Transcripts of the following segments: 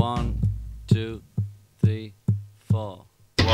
1, 2, 3, 4.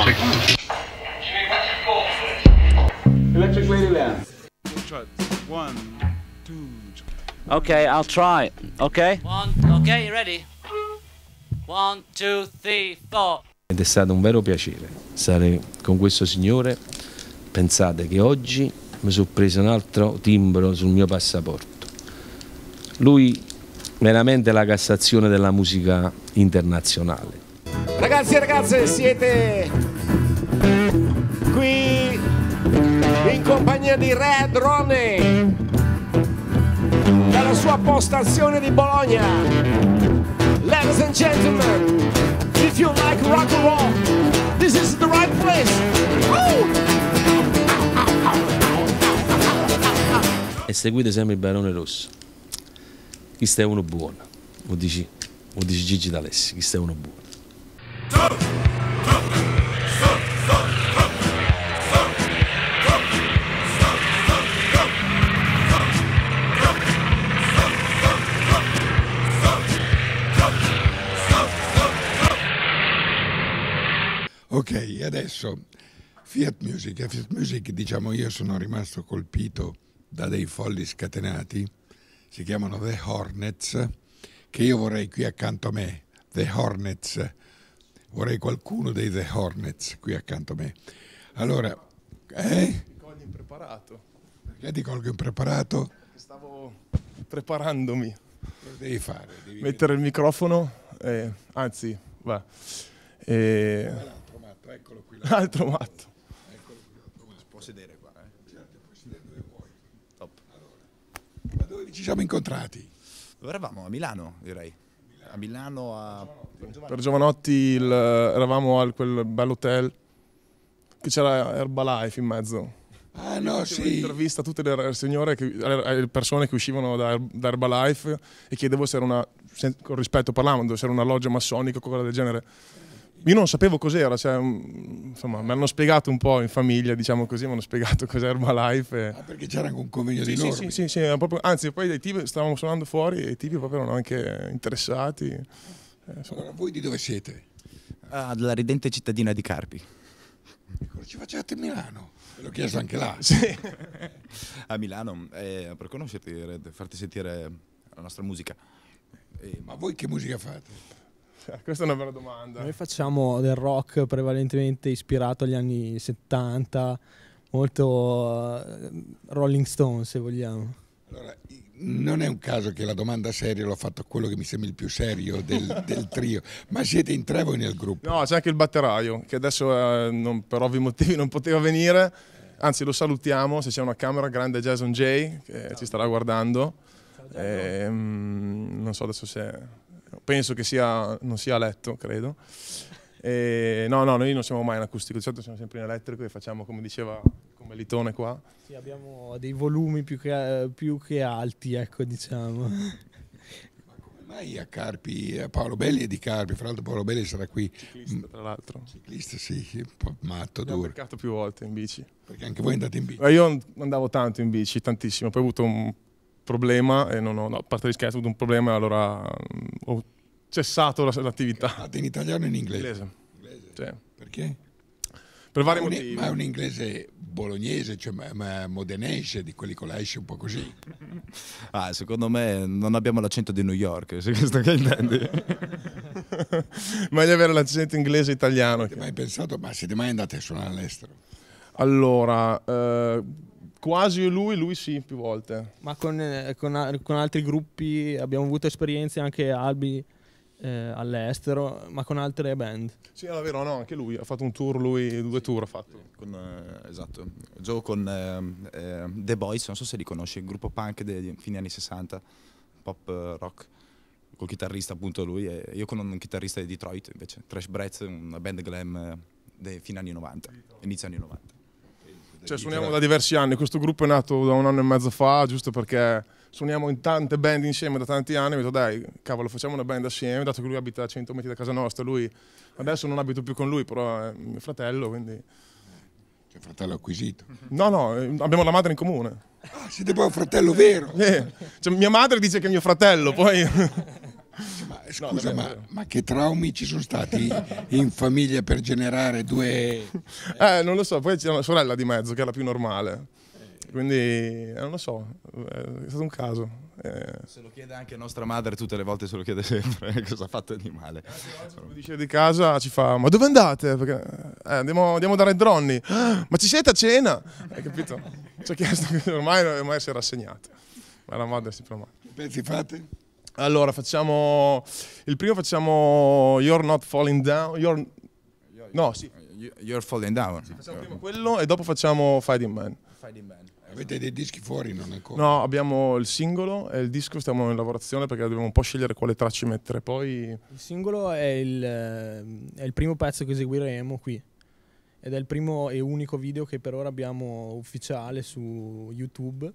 Electric Lady Lamb. 1, 2. Okay, I'll try. Okay? Okay, you ready? 1, 2, 3, 4. Ed è stato un vero piacere stare con questo signore. Pensate che oggi mi sono preso un altro timbro sul mio passaporto. Lui veramente la Cassazione della musica internazionale. Ragazzi e ragazze, siete qui in compagnia di Red Ronnie dalla sua postazione di Bologna. Ladies and gentlemen, if you like rock and roll, this is the right place. E seguite sempre il Barone Rosso. Questo è uno buono, lo dici Gigi D'Alessi, questo è uno buono. Ok, adesso Fiat Music, diciamo, io sono rimasto colpito da dei folli scatenati, si chiamano The Hornets, che io vorrei qui accanto a me, The Hornets, vorrei qualcuno dei The Hornets qui accanto a me. Allora, Ti colgo impreparato. Perché ti colgo impreparato? Stavo preparandomi. Cosa devi fare? Devi Mettere il microfono, anzi, va. L'altro matto, eccolo qui. Altro matto. Eccolo qui. Come si può sedere qua? Certo, puoi sedere dove vuoi. Top. Allora, ma dove ci siamo incontrati? Dove eravamo? A Milano, direi. A Milano, Per Giovanotti eravamo a quel bell'hotel che c'era Herbalife in mezzo. Ah no, sì. Intervista a tutte le signore, le persone che uscivano da Herbalife, e chiedevo se era con rispetto parlando, se era una loggia massonica o qualcosa del genere. Io non sapevo cos'era, cioè, insomma, mi hanno spiegato un po' in famiglia, diciamo così, mi hanno spiegato cos'è Herbalife. Ah, perché c'era anche un convegno di Sì, norme. sì, proprio, anzi, poi dei tipi stavamo suonando fuori e i tipi proprio erano anche interessati. Allora, voi di dove siete? della ridente cittadina di Carpi. Cosa ci facevate a Milano? Ve l'ho chiesto anche là. Sì. A Milano, per conoscerti, farti sentire la nostra musica. Ma voi che musica fate? Questa è una bella domanda. Noi facciamo del rock prevalentemente ispirato agli anni 70, molto Rolling Stone, se vogliamo. Allora, non è un caso che la domanda seria l'ho fatta a quello che mi sembra il più serio del trio, ma siete in tre voi nel gruppo? No, c'è anche il batteraio, che adesso per ovvi motivi non poteva venire, anzi lo salutiamo, se c'è una camera, grande Jason J, che ci starà guardando. Non so adesso se... Penso che non sia a letto, credo. No, noi non siamo mai in acustico, di solito siamo sempre in elettrico e facciamo, come diceva, come Litone qua. Sì, abbiamo dei volumi più che alti, ecco, diciamo. Ma come mai a Carpi, Paolo Belli è di Carpi, fra l'altro Paolo Belli sarà qui. Ciclista, tra l'altro. Ciclista, sì, un po' matto, Abbiamo duro. beccato più volte in bici. Perché anche voi andate in bici? Io andavo tanto in bici, tantissimo, poi ho avuto un problema, e no, a parte gli scherzi, ho avuto un problema e allora ho cessato l'attività. Fate in italiano e in inglese? Inglese. Sì. Perché? Per vari motivi. Ma è un inglese bolognese, cioè modenese, di quelli con la esce un po' così? Secondo me non abbiamo l'accento di New York, se questo che intendi. Meglio avere l'accento inglese italiano. Avete mai pensato, ma siete mai andati a suonare all'estero? Allora, quasi lui sì, più volte. Ma con altri gruppi abbiamo avuto esperienze, anche Albi all'estero, ma con altre band. Sì, è vero, no, anche lui ha fatto un tour, 2 tour ha fatto. Esatto, Joe con The Boys, non so se li conosci, il gruppo punk dei fine anni 60, pop rock, col chitarrista appunto lui, e io con un chitarrista di Detroit invece, Trash Breath, una band glam dei fine anni 90, inizio anni 90. Cioè suoniamo da diversi anni, questo gruppo è nato da 1 anno e mezzo fa, giusto perché suoniamo in tante band insieme da tanti anni, ho detto dai, cavolo, facciamo una band assieme, dato che lui abita a 100 metri da casa nostra, lui adesso non abito più con lui, però è mio fratello, quindi... Cioè fratello acquisito? No, abbiamo la madre in comune. Ah, siete poi un fratello vero? Cioè, mia madre dice che è mio fratello, poi... Ma Scusa, davvero. ma che traumi ci sono stati in famiglia per generare due... Non lo so, poi c'è una sorella di mezzo che è la più normale. Quindi non lo so, è stato un caso. Se lo chiede anche nostra madre, tutte le volte se lo chiede sempre cosa ha fatto di male. Come dice di casa ci fa: ma dove andate? Perché andiamo da Red Ronnie. Ma ci siete a cena? Hai capito? Ci ha chiesto, ormai si è rassegnato. Ma la madre è sempre male. Che pezzi fate? Allora facciamo il primo, facciamo You're Not Falling Down. No, sì. You're Falling Down. Facciamo prima quello e dopo facciamo Fighting Man. Avete dei dischi fuori, non ancora? No, abbiamo il singolo e il disco stiamo in lavorazione perché dobbiamo un po' scegliere quale tracce mettere. Poi Il singolo è il primo pezzo che eseguiremo qui ed è il primo e unico video che per ora abbiamo ufficiale su YouTube.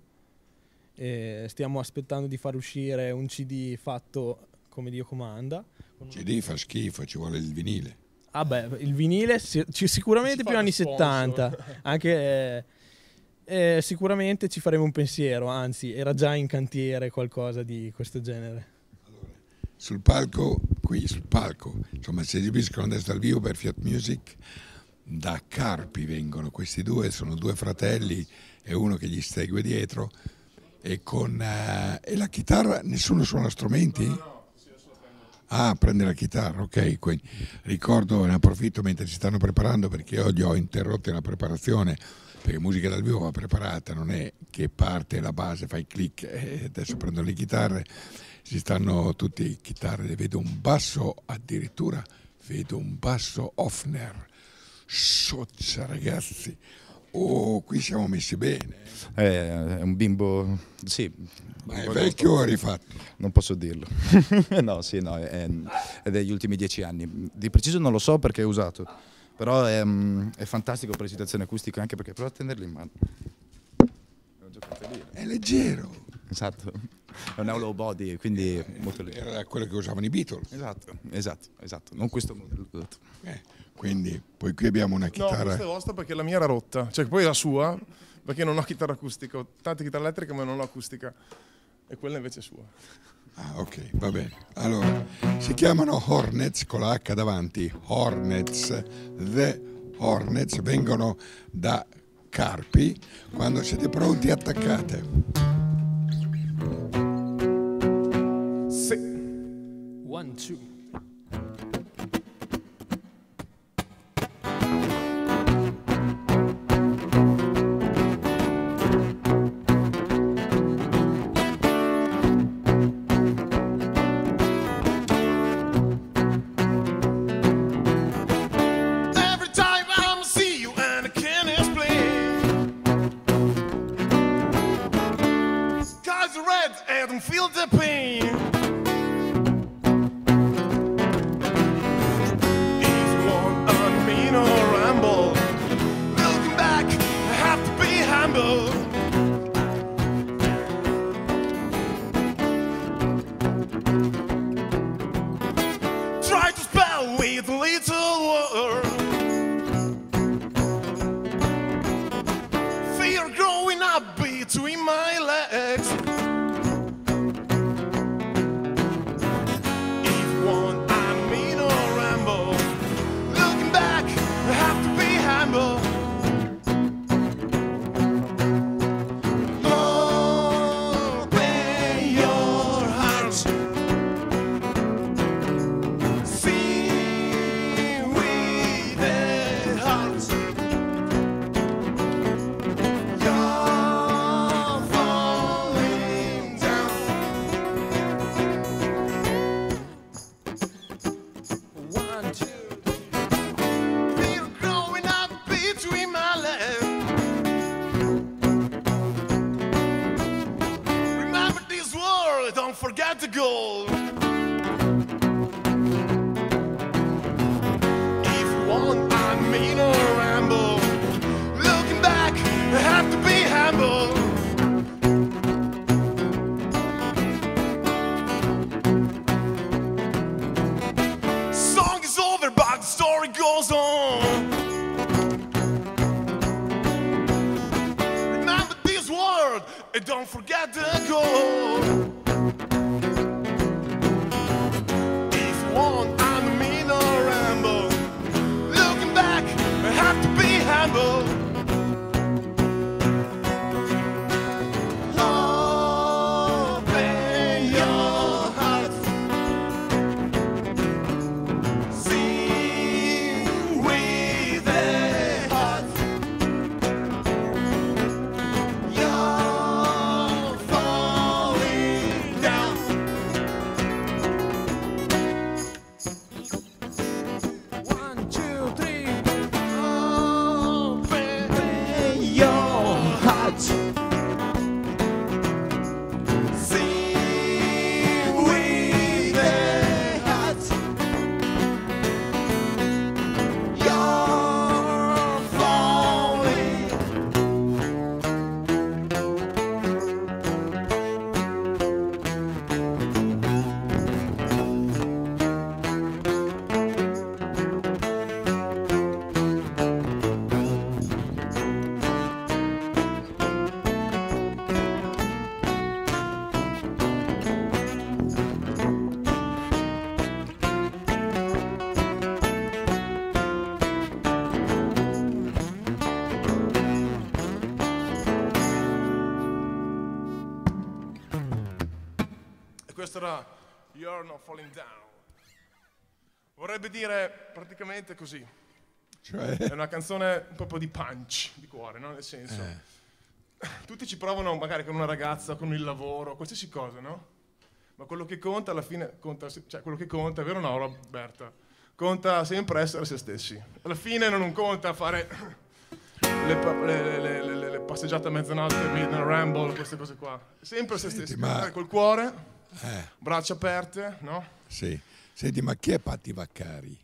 E stiamo aspettando di far uscire un CD fatto come Dio comanda. CD fa schifo, ci vuole il vinile. Ah beh, il vinile sicuramente più anni 70, anche sicuramente ci faremo un pensiero, anzi era già in cantiere qualcosa di questo genere. Sul palco, insomma, si esibiscono adesso dal vivo per Fiat Music. Da Carpi vengono questi due, sono due fratelli e uno che gli segue dietro. E la chitarra, nessuno suona strumenti? Ah, prende la chitarra, ok. Quindi ricordo, ne approfitto mentre si stanno preparando perché oggi ho interrotto la preparazione, perché musica dal vivo va preparata, non è che parte la base, fai click e adesso prendo le chitarre, si stanno tutti chitarre, vedo un basso addirittura, vedo un basso Hofner, sozza ragazzi. Oh, qui siamo messi bene. È un bimbo, sì. Ma è vecchio o rifatto? Non posso dirlo. No, sì, no, è degli ultimi 10 anni. Di preciso non lo so perché è usato, però è fantastico per la situazione acustica, anche perché prova a tenerlo in mano. È leggero. Esatto. È un hollow body, quindi molto leggero. Era quello che usavano i Beatles. Esatto. Non questo modello. Quindi, poi qui abbiamo una no, chitarra. questa è vostra perché la mia era rotta, cioè poi la sua perché non ho chitarra acustica, ho tante chitarre elettriche ma non ho acustica e quella invece è sua. Ah, ok, va bene. Allora, si chiamano Hornets con la H davanti, Hornets, The Hornets, vengono da Carpi. Quando siete pronti attaccate. Sì. 1, 2. Feel the pain. If you want a mean or ramble, looking back, I have to be humble. Try to spell with a little word. Fear growing up between my legs. era You're Not Falling Down. Vorrebbe dire praticamente così. Cioè? È una canzone proprio di punch, di cuore, no? Nel senso, tutti ci provano magari con una ragazza, con il lavoro, qualsiasi cosa, no? Ma quello che conta alla fine, cioè quello che conta, è vero o no, Roberta? Conta sempre essere se stessi. Alla fine non conta fare le passeggiate a mezzanotte, Midnight Ramble, queste cose qua. Sempre se stessi, ma... col cuore, braccia aperte, no? Sì. Senti, ma chi è Patti Vaccari?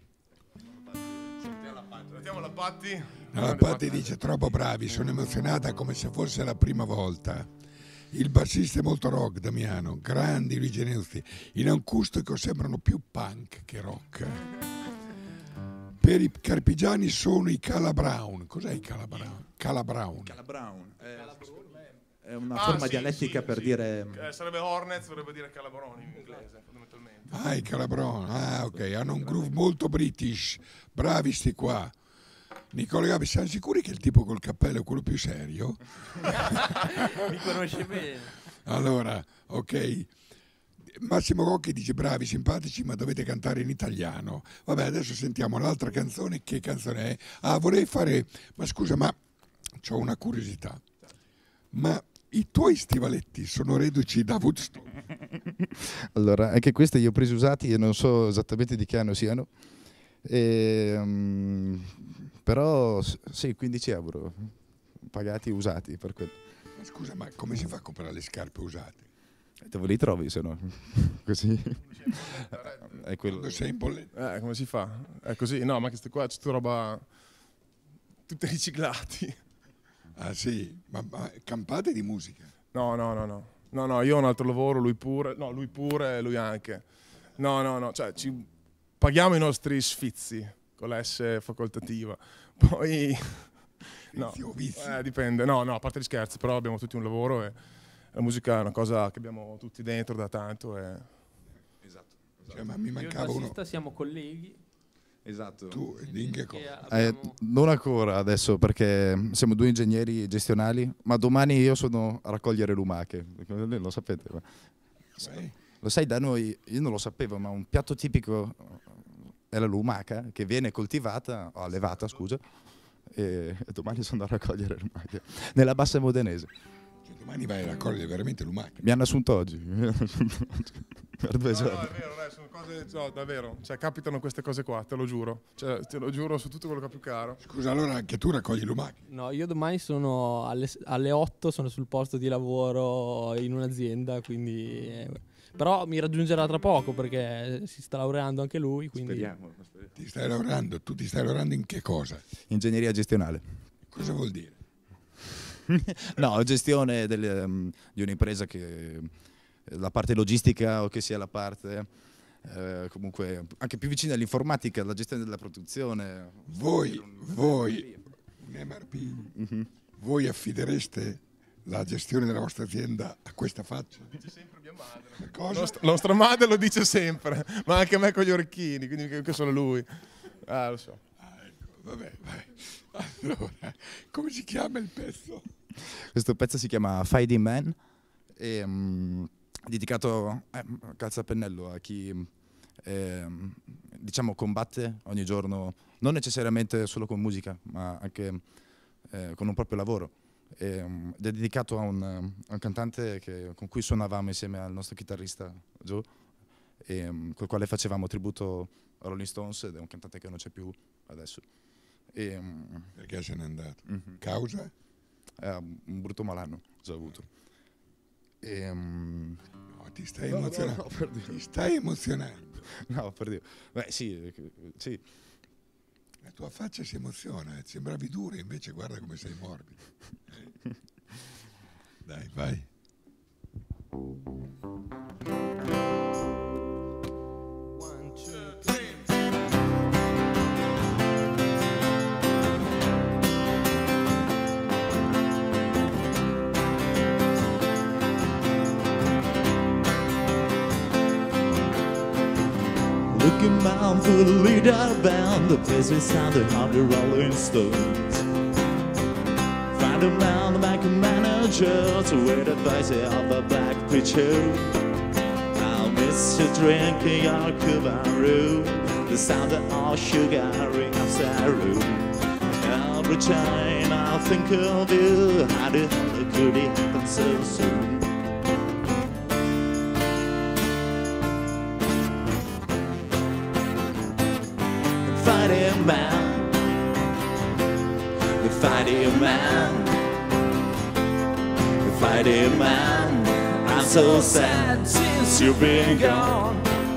Sentiamo la Patti. No, la Patti dice troppo bravi, sono emozionata come se fosse la prima volta. Il bassista è molto rock, Damiano, grandi Luigi Neusti, in acustico sembrano più punk che rock. Per i carpigiani sono i Calabrown. Cos'è i Calabrown? Calabrown. Calabrown è una forma dialettica per dire... sarebbe Hornets, vorrebbe dire Calabroni in inglese, fondamentalmente. Ah, i Calabrown, ok, hanno un groove molto british, bravi sti qua. Nicola Gabi, siamo sicuri che il tipo col cappello è quello più serio? Mi conosce bene. Allora, ok. Massimo Cocchi dice bravi, simpatici, ma dovete cantare in italiano. Vabbè, adesso sentiamo l'altra canzone. Che canzone è? Ah, vorrei fare... Ma scusa, ma c'ho una curiosità. Ma i tuoi stivaletti sono reduci da Woodstock? Allora, anche questi li ho presi usati e non so esattamente di che anno siano. Però sì, 15 euro pagati usati per quello. Ma scusa, ma come si fa a comprare le scarpe usate? Dove li trovi se no? Così. È quello. Quando sei in bolletta. Come si fa? È così? No, ma queste qua c'è tutta roba, tutte riciclati. Ah sì, ma campate di musica? No, io ho un altro lavoro, lui pure, lui anche. No, cioè ci paghiamo i nostri sfizi con la S facoltativa. Poi no, dipende. No, a parte gli scherzi, però abbiamo tutti un lavoro e la musica è una cosa che abbiamo tutti dentro da tanto. Esatto. Cioè, ma mi Io e il mancava uno. bassista siamo colleghi. Esatto. Tu in che Che cosa? abbiamo... Non ancora adesso perché siamo due ingegneri gestionali, ma domani io sono a raccogliere lumache. Lo sapete? Lo sai, da noi, io non lo sapevo, ma un piatto tipico è la lumaca che viene coltivata, o allevata, scusa, e domani sono a raccogliere lumache nella Bassa Modenese. Cioè, domani vai a raccogliere veramente lumache? Mi hanno assunto oggi. Per 2 giorni. No, è vero, sono cose, no, davvero, cioè capitano queste cose qua, te lo giuro. Cioè, te lo giuro su tutto quello che ho più caro. Scusa, allora anche tu raccogli lumache? No, io domani sono alle 8, sono sul posto di lavoro in un'azienda, quindi... Però mi raggiungerà tra poco perché si sta laureando anche lui, quindi... Speriamo. Ti stai laureando? Tu ti stai laureando in che cosa? Ingegneria gestionale. Cosa vuol dire? No, gestione di un'impresa che la parte logistica o che sia la parte comunque anche più vicina all'informatica, la gestione della produzione. Voi un MRP, voi affidereste la gestione della vostra azienda a questa faccia? Dice sempre mia madre. Cosa? Nostra madre lo dice sempre, ma anche a me con gli orecchini, quindi che solo lui. Lo so. Ecco, vabbè, vai. Allora, come si chiama il pezzo? Questo pezzo si chiama Fighting Man e dedicato a calzapennello a chi diciamo combatte ogni giorno, non necessariamente solo con musica, ma anche con un proprio lavoro. Ed è dedicato a un cantante con cui suonavamo insieme al nostro chitarrista Joe, col quale facevamo tributo a Rolling Stones, ed è un cantante che non c'è più adesso. Perché se n'è andato? Causa? Un brutto malanno già avuto. No, ti stai emozionando. No, ti stai emozionando. No, per Dio. Beh, sì. La tua faccia si emoziona, sembravi duro, invece guarda come sei morbido. Dai, vai. One, two, three. Looking bound for the leader band, the place we sound the 100 Rolling Stones. Find a man, the bank manager, to wear the advice of a black preacher. I'll miss you drinking your Cubaru, the sound of all sugar rings the room. Every time I think of you, how the hell could it happen so soon? Fighting man, the fighting man, the fighting man. I'm so sad since you've been gone.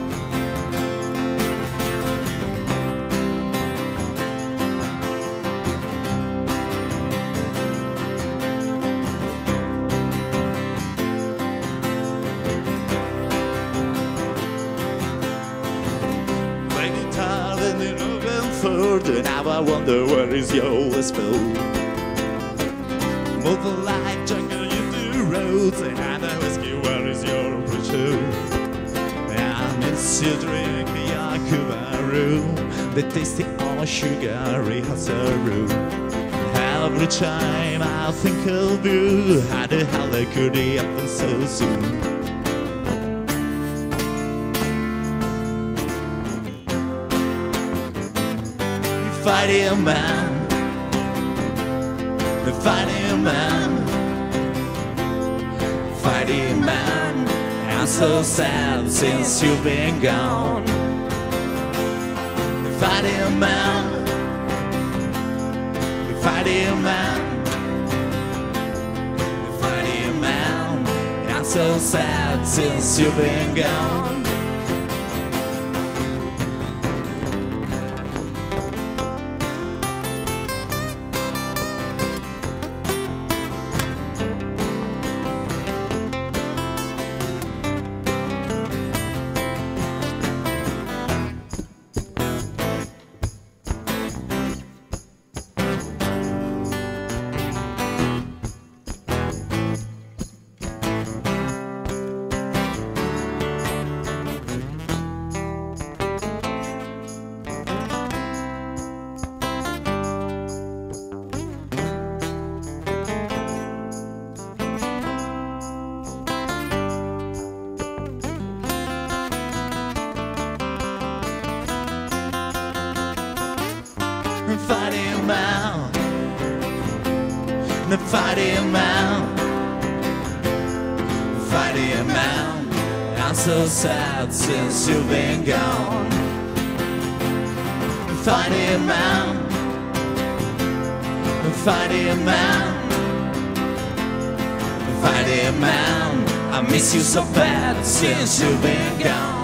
And now I wonder where is your whisper. Move the light, jungle into the roads, and I know whiskey, where is your preacher? I miss you drinking your Cubaru, the tasty all sugary Hazaru. Every time I think of you, how the hell could it happen so soon? Fighting man, the fighting man, fighting man. I'm so sad since you've been gone. The fighting man, the fighting man, the fighting man. I'm so sad since you've been gone. Fighting man, the fighting man, fighting man. I'm so sad since you've been gone. Fighting man, fighting man, fighting man. I miss you so bad since you've been gone.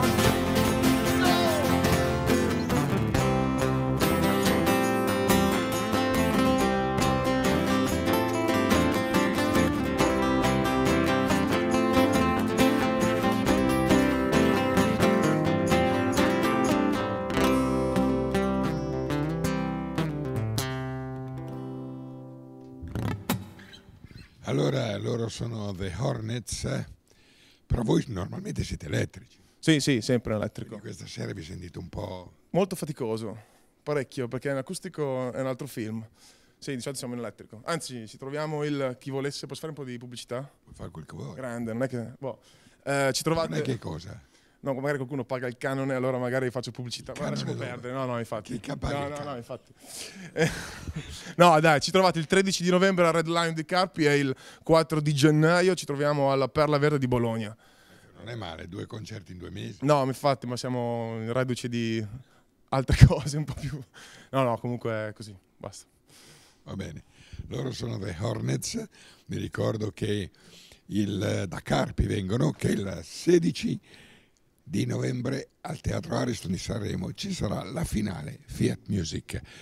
Allora, loro sono The Hornets, però voi normalmente siete elettrici. Sì, sì, sempre elettrico. Quindi questa sera vi sentite un po'... Molto faticoso, parecchio, perché l'acustico è un altro film. Sì, di solito siamo in elettrico. Anzi, ci troviamo il... Chi volesse... Posso fare un po' di pubblicità? Puoi fare quel che vuoi. Grande, non è che... Boh. Ci trovate... Non è che cosa? No, magari qualcuno paga il canone, allora magari faccio pubblicità. Ma lasciamo perdere, no, infatti. Chi paga il canone? No, infatti. No, dai, ci trovate il 13 di novembre a Red Lion di Carpi e il 4 di gennaio ci troviamo alla Perla Verde di Bologna. Non è male, 2 concerti in 2 mesi. No, infatti, ma siamo in reduce di altre cose un po' più... No, comunque è così, basta. Va bene. Loro sono The Hornets, vi ricordo che da Carpi vengono, che il 16 di novembre al Teatro Ariston di Sanremo ci sarà la finale Fiat Music.